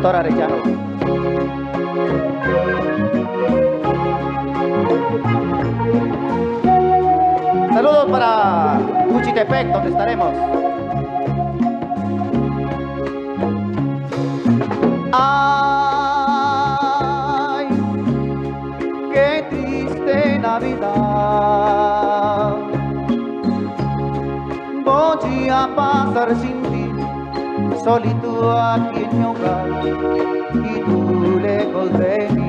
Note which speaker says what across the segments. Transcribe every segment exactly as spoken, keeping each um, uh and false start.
Speaker 1: Pastor Arellano. Saludos para Cuchitepec, donde estaremos. Ay, qué triste Navidad. Voy a pasar sin ti, solito aquí en mi hogar, y tú lejos de mí.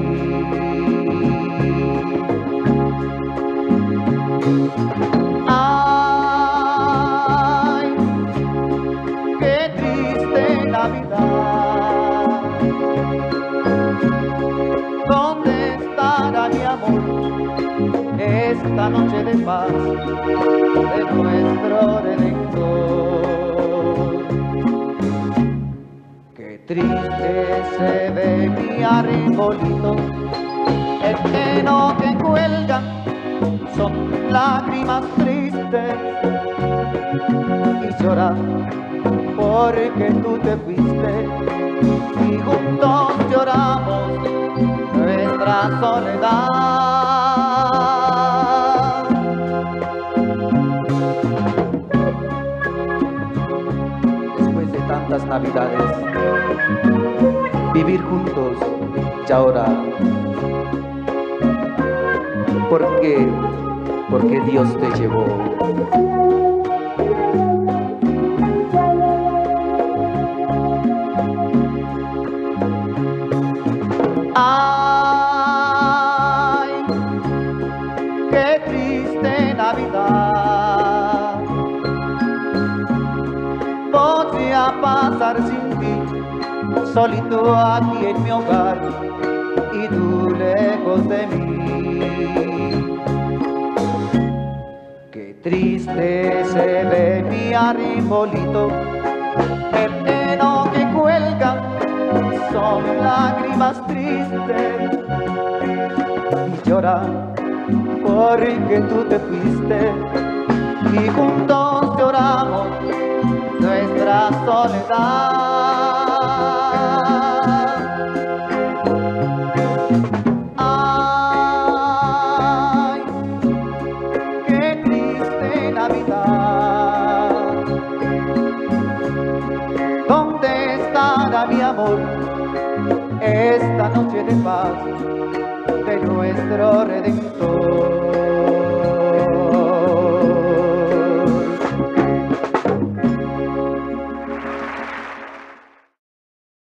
Speaker 1: Ay, qué triste Navidad. ¿Dónde estará mi amor esta noche de paz de nuestro Redentor? Qué triste se ve mi arbolito, el heno que cuelga son lágrimas tristes, y llora porque tú te fuiste, y juntos lloramos nuestra soledad. Después de tantas navidades, vivir juntos, y ahora, ¿por qué? Porque Dios te llevó. Ay, qué triste Navidad. Voy a pasar sin ti, solito aquí en mi hogar, y tú lejos de mí. Triste se ve mi arbolito, el heno que cuelga son lágrimas tristes, y llora porque tú te fuiste, y juntos lloramos nuestra soledad. ¿Dónde estará mi amor esta noche de paz de nuestro Redentor?